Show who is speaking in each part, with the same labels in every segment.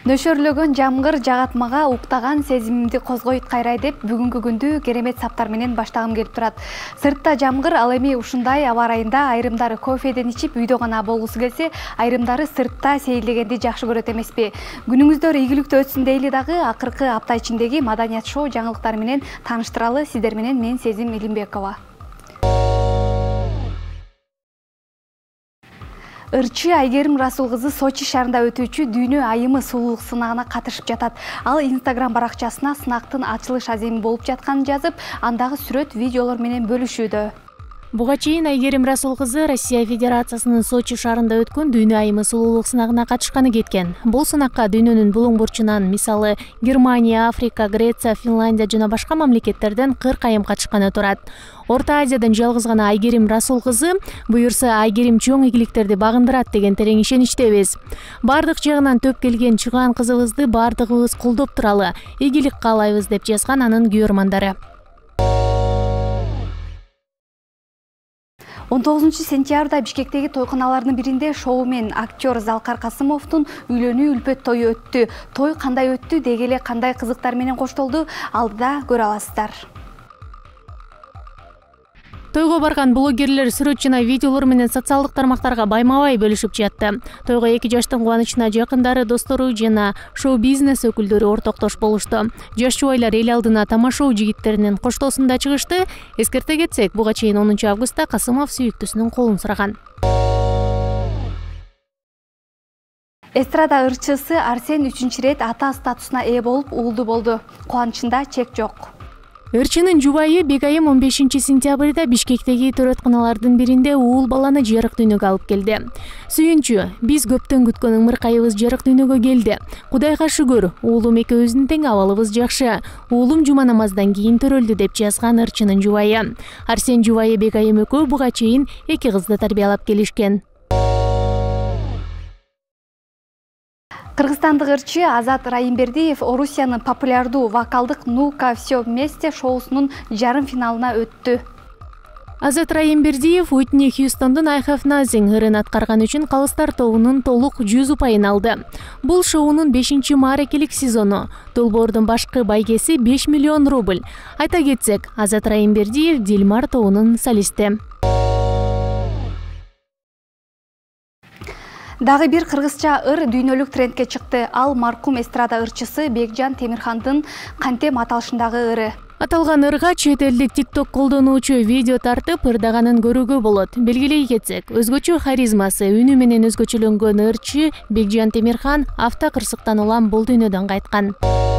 Speaker 1: Нөшөрлөгөн жамгыр жагатмага уктаган сезимимди козгойт кайрай деп бүгүнкү күндү керемет саптар менен баштагым келип турат. Сыртта жамгыр, ал эми ушундай аба ырайында айрымдары кофеден ичип үйдө гана болгусу келсе, айрымдары сыртта сейилдегенди жакшы көрөт эмеспи? Күнүңүздөр ийгиликтүү өтсүн дейли дагы, акыркы апта ичиндеги маданият шоу жаңылыктары менен тааныштыралы. Сиздер менен мен Сезим Илимбекова. Ырчы Айгерим Расул кызы Сочи шаарында өтүүчү дүйнө айымы сулуулук сынагына катышып жатат. Ал Инстаграм баракчасына сынактын ачылыш аземи болуп жатканын жазып, андагы сүрөт, видеолор менен бөлүшүүдө.
Speaker 2: Буга чейин Айгерим Расул кызы Россия Федерациясынын Сочи шаарында өткөн дүйнө айымы сулуулук сынагына катышканы кеткен. Бул сынакка дүйнөнүн булуң бурчунан, мисалы, Германия, Африка, Греция, Финляндия жана башка мамлекеттерден 40 айым катышканы турат. Орто Азиядан жалгыз гана Айгерим Расул кызы буюрса Айгерим чоң ийгиликтерди багындырат деген терең ишеничтебиз. Бардык жагынан төп келген чыгаан кызыбызды бардыгыбыз колдоп туралы, ийгилик каалайбыз деп жазган анын күйөрмандары.
Speaker 1: 19 сентябрда Бишкектеги тойканалардын биринде шоумен актер Залкар Касымовдун үйлөнүү үлпөт тою өттү. Той кандай өттү, деги эле кандай кызыктар менен коштолду, алдыда көрө аласыздар.
Speaker 2: Тойго барган блогерлер сүрөт жана видеолор менен социалдык тармактарга байма-бай бөлүшүп жатты. Тойго 2 жаштын кубанычына жакындары, достору жана шоу-бизнес өкүлдөрү ортоктош болушту. Жаш жубайлар эл алдына тамашоо жигиттеринин коштоосунда чыгышты. Эскерте кетсек, буга чейин 10 августта Касымов сүйүктүсүнүн колун сураган.
Speaker 1: Эстрада ырчысы Арсен 3-чү рет ата статусуна ээ болуп уулду болду. Кубанычында чек жок.
Speaker 2: Ырчынын жубайы Бегайым 15 сентябрда Бишкектеги төрөтканалардын биринде уул баланы жарык дүйнөгө алып келди. Сүйүнчү, биз көптөн күткөн ымыркайыбыз жарык дүйнөгө келди. Кудайга шүгүр, уулум экөөбүздүн тең абалыбыз жакшы. Уулум жума намаздан кийин төрөлдү деп жазган ырчынын жубайы. Арсен жубайы Бегайым экөө буга чейин 2 кызды тарбиялап келишкен.
Speaker 1: Кыргызстандык ырчы Азат Райымбердиев Орусиянын популярдуу вокалдык «Ну-ка, всё вместе» шоусунун жарым финалына өттү.
Speaker 2: Азат Райымбердиев Уитни Хьюстондун I Have Nothing ырын аткарган үчүн Калыстар тобунун толук 100 упайын алды. Бул шоунун 5-чи мааракелик сезону. Долбоордун башкы байгеси 5 миллион рубль. Айта кетсек, Азат Райымбердиев Дилмар тобунун солисти.
Speaker 1: Дагы бир кыргызча ыр дүйнөлүк трендке чыкты. Ал маркум эстрада ырчысы Бекжан Темирхандын Кантем аталышындагы ыры.
Speaker 2: Аталган ырга чет элдик TikTok колдонуучу видео тартып ырдаганын көрүүгө болот. Белгилей кетсек, өзгөчө харизмасы, үнү менен өзгөчөлөнгөн ырчы Бекжан Темирхан автокырсыктан улам бул дүйнөдөн кайткан.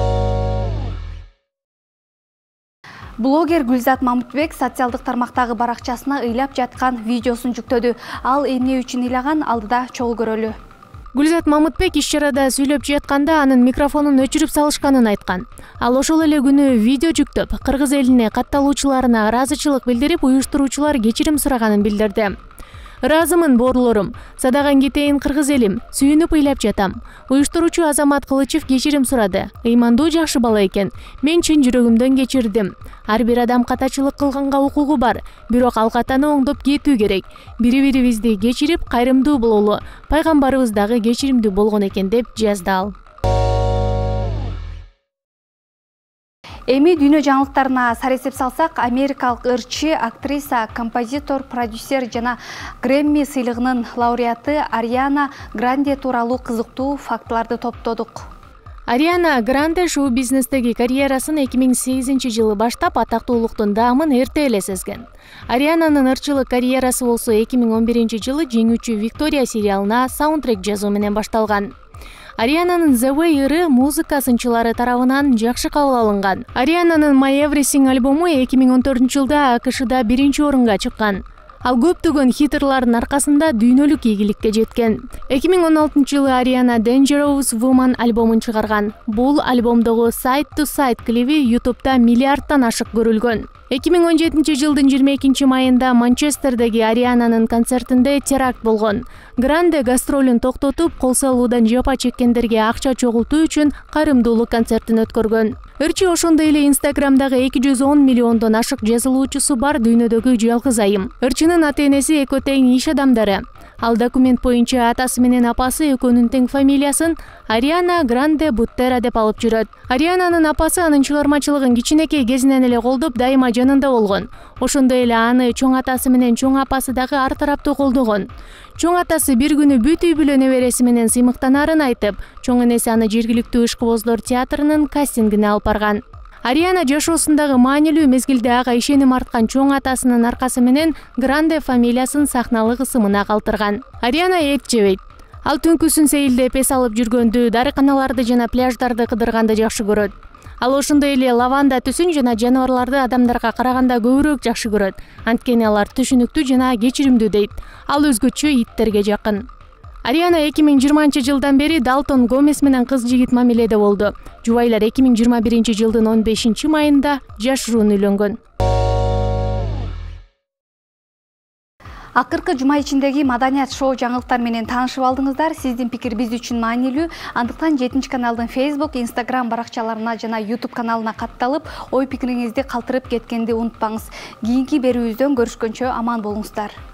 Speaker 1: Блогер Гүлзат Мамытбек социалдык тармактагы баракчасына ыйлап жаткан видеосун жүктөдү. Ал эмне үчүн ыйлаган, алдыда чогуу көрөлү.
Speaker 2: Гүлзат Мамытбек иш-чарада сүйлөп жатканда анын микрофонун өчүрүп салышканын айткан. Ал ошол эле күнү видео жүктөп, кыргыз элине катталуучуларына ыраазычылык билдирип, уюштуруучулар кечирим сураганын билдирди. Ыраазымын боорлорум, садаган кетейин кыргыз элим, сүйүнүп ыйлап жатам. Уюштуруучу Азамат Кылычев кечирим сурады. Ыймандуу жакшы бала экен. Мен чын жүрөгүмдөн кечирдим. Ар бир адам катачылык кылганга укугу бар, бирок ал катаны оңдоп кетүү керек. Бири-бирибизди кечирип, кайрымдуу бололу. Пайгамбарыбыз дагы кечиримдүү болгон экен деп жазды ал.
Speaker 1: Эми дүйнө жаңылыктарына саресеп салсак, америкалык ырчы, актриса, композитор, продюсер жана Грэмми сыйлыгынын лауреаты Ариана Гранде тууралуу кызыктуу фактыларды топтодук.
Speaker 2: Ариана Гранде шоу-бизнестеги карьерасын 2008-жылы баштап атактуулуктун даамын эрте эле сезген. Ариананын ырчылык карьерасы болсо 2011-жылы жеңүүчү Виктория сериалына саундтрек жазуу менен башталган. Ариананын The Way ыры музыка сынчылары тарабынан жакшы кабыл алынган. Ариананын My Everything альбому 2014-жылда АКШда 1-орунга чыккан. Ал көптөгөн хиттерлардын аркасында дүйнөлүк ийгиликке жеткен. 2016-жылы Ариана Dangerous Woman альбомун чыгарган. Бул альбомдогу Side to Side клиби YouTube'да миллиардтан ашык көрүлгөн. 2017-жылдын 22 майында Манчестердеги Ариананын концертинде теракт болгон. Гранде гастролун токтотуп, кол салуудан жапа чеккендерге акча чогултуу үчүн кайрымдуулук концертин өткөргөн. Ырчы ошондой эле Инстаграмдагы 210 миллиондон ашык жазылуучусу бар дүйнөдөгү жалгыз айым. Ырчынын ата-энеси экөө тең иш адамдары. Ал документ боюнча атасы менен апасы экөөнүн тең фамилиясын Ариана Гранде Буттера деп алып жүрөт. Ариананын апасы анын чыгармачылыгын кичинекей кезинен эле колдоп, дайыма жанында болгон. Ошондой эле аны чоң атасы менен чоң апасы дагы ар тараптуу колдогон. Чоң атасы бир күнү бүт үй бүлө небереси менен сыймыктанаарын айтып, чоң энеси аны жергиликтүү ишкыбозлор театрынын кастингине алып барган. Ариана жашоосундагы маанилүү мезгилде ага ишеним арткан чоң атасынын аркасы менен Гранде фамилиясын сахналык ысымына калтырган. Ариана эт жебейт. Ал түнкүсүн сейилдеп эс алып жүргөндү, дарыканаларды жана пляждарды кыдырганды жакшы көрөт. Ал ошондой эле лаванда түсүн жана жаныбарларды адамдарга караганда көбүрөөк жакшы көрөт. Анткени алар түшүнүктүү жана кечиримдүү дейт. Ал өзгөчө иттерге жакын. Ариана 2020-жылдан бери Далтон Гомес менен кыз жигит мамиледе болду. Жубайлар 2021-жылдын 15-майында жашыруун үйлөнгөн.
Speaker 1: Акыркы жума ичиндеги маданият шоу жаңылыктар менен таанышып алдыңыздар. Сиздин пикир биз үчүн маанилүү. Андыктан 7 каналдын Facebook, Instagram баракчаларына жана YouTube каналына катталып, ой пикириңизди калтырып кеткенди унутпаңыз. Кийинки берүүбүздөн көрүшкөнчө аман болуңуздар.